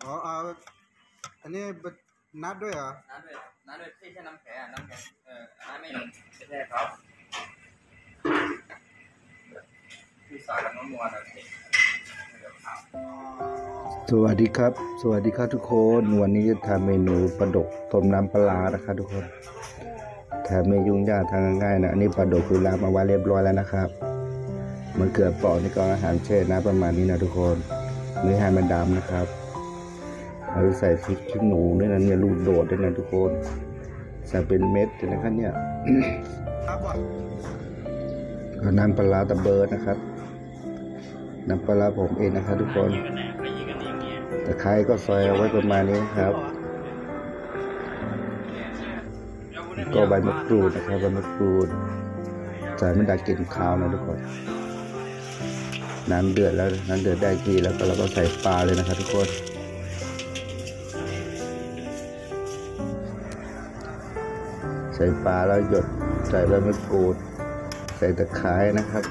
อ๋ออันนี้นัดด้วยเหรอน้ำด้วยที่ใช้น้ำแข็งน้ำแข็งน้ำไม่ใช่ครับที่สากับน้ำมันอะไรสวัสดีครับทุกคนวันนี้จะทำเมนูปลาดุกต้มน้ำปลานะครับทุกคนแถมไม่ยุ่งยากทางง่ายนะอันนี้ปลาดุกคือล้างมาไว้เรียบร้อยแล้วนะครับมันเกลือเปาะนี่ก็อาหารแช่น้ำประมาณนี้นะทุกคนไม่ให้มันดำนะครับเราใส่พริกขี้หนูด้วยนะเนี่ยลูกโดดด้วยนะทุกคนใส่เป็นเม็ดเลยนะครับเนี่ยก็น้ำปลาตะเบิดนะครับน้ำปลาผมเองนะครับทุกคนตะไคร้ก็ซอยเอาไว้ประมาณนี้ครับก็ใบมะกรูดนะครับใบมะกรูดใส่ไม่ได้กลิ่นคาวนะทุกคนน้ำเดือดแล้วน้ำเดือดได้ที่แล้วก็เราก็ใส่ปลาเลยนะครับทุกคนใส่ปลาแล้วหยดใส่ใบมะกรูดใส่ตะไคร้นะครับ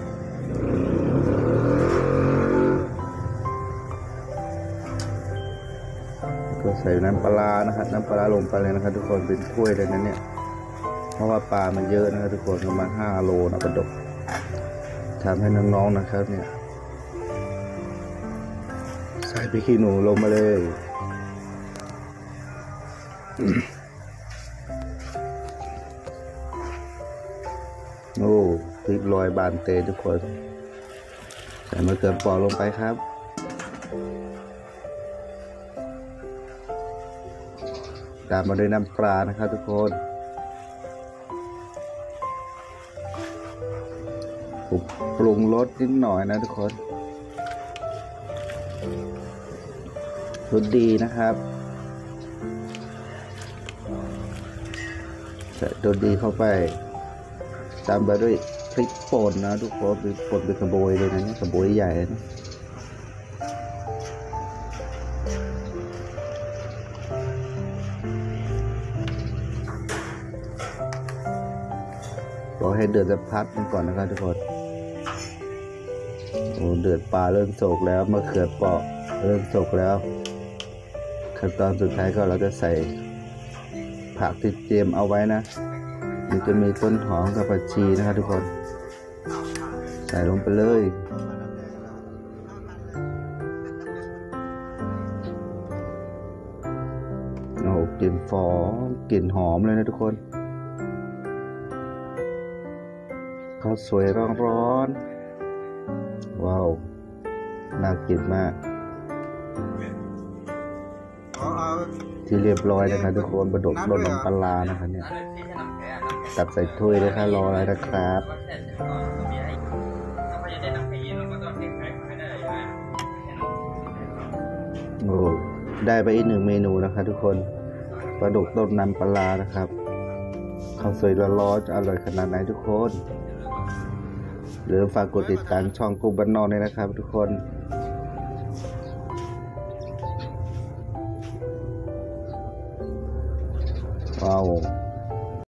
ก็ใส่น้ำปลานะครับน้ำปลาลงไปเลยนะครับทุกคนเป็นถ้วยเลยนะเนี่ยเพราะว่าปลามันเยอะนะครับทุกคนประมาณ5 โลนะปลาดุกทำให้น้องๆนะครับเนี่ยใส่พริกขี้หนูลงมาเลยโอ้พริกลอยบานเตยทุกคนใส่มะเขือเปราะลงไปครับตามมาด้วยน้ำปลานะครับทุกคนปรุงรสนิดหน่อยนะทุกคนรสดีนะครับใส่รสดีเข้าไปตามไปด้วยพริกป่นนะทุกคนพริกป่นเป็นกระโบยเลยนะนี่กระโบยใหญ่นะรอให้เดือดจะพักมันก่อนนะครับทุกคนโอ้เดือดปลาเริ่มโศกแล้วมะเขือเปราะเริ่มโศกแล้วขั้นตอนสุดท้ายก็เราจะใส่ผักที่เตรียมเอาไว้นะมันจะมีต้นหอมกับผักชีนะครับทุกคนใส่ลงไปเลยโอ้กลิ่นกลิ่นหอมเลยนะทุกคนข้าวสวยร้อนๆว้าวน่ากินมากที่เรียบร้อยนะครับทุกคนปลาดุกโดนน้ำปลานะครับเนี่ยตักใส่ถ้วยเลยค่ะรออะไรนะครับโอ้ได้ไปอีก1 เมนูนะครับทุกคนปลาดุกต้มน้ำปลานะครับข้าวสวยร้อนๆจะอร่อยขนาดไหนทุกคนหรือฝากกดติดตามช่องกูบ้านนอกด้วยนะครับทุกคนว้าว